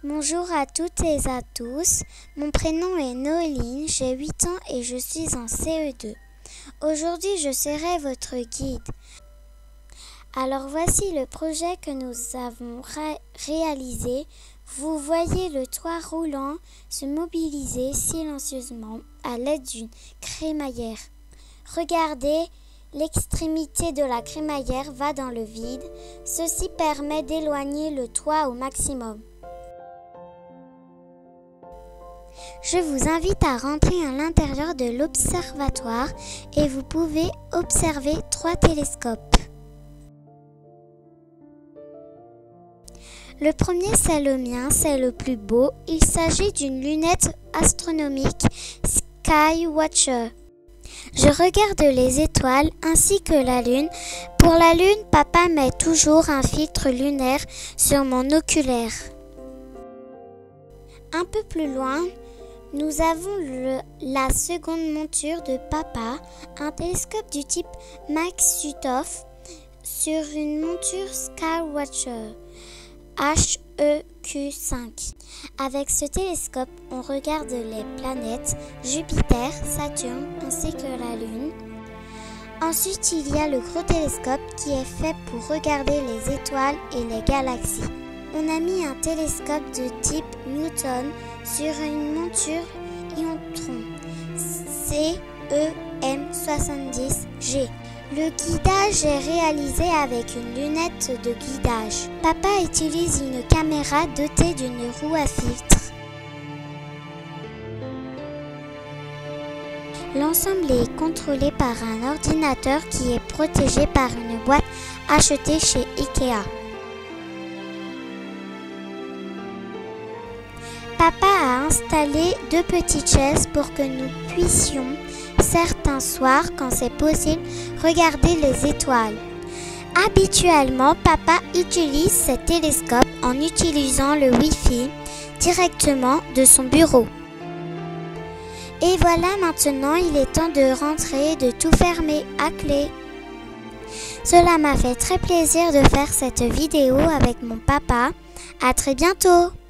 Bonjour à toutes et à tous, mon prénom est Noéline, j'ai 8 ans et je suis en CE2. Aujourd'hui je serai votre guide. Alors voici le projet que nous avons réalisé. Vous voyez le toit roulant se mobiliser silencieusement à l'aide d'une crémaillère. Regardez, l'extrémité de la crémaillère va dans le vide. Ceci permet d'éloigner le toit au maximum. Je vous invite à rentrer à l'intérieur de l'observatoire et vous pouvez observer 3 télescopes. Le premier, c'est le mien, c'est le plus beau. Il s'agit d'une lunette astronomique Skywatcher. Je regarde les étoiles ainsi que la lune. Pour la lune, papa met toujours un filtre lunaire sur mon oculaire. Un peu plus loin, nous avons la seconde monture de papa, un télescope du type Maksutov sur une monture Skywatcher HEQ5. Avec ce télescope, on regarde les planètes Jupiter, Saturne ainsi que la Lune. Ensuite, il y a le gros télescope qui est fait pour regarder les étoiles et les galaxies. On a mis un télescope de type Newton sur une monture Iontron CEM70G. Le guidage est réalisé avec une lunette de guidage. Papa utilise une caméra dotée d'une roue à filtre. L'ensemble est contrôlé par un ordinateur qui est protégé par une boîte achetée chez Ikea. Papa a installé 2 petites chaises pour que nous puissions, certains soirs quand c'est possible, regarder les étoiles. Habituellement, papa utilise ce télescope en utilisant le Wi-Fi directement de son bureau. Et voilà, maintenant il est temps de rentrer et de tout fermer à clé. Cela m'a fait très plaisir de faire cette vidéo avec mon papa. À très bientôt!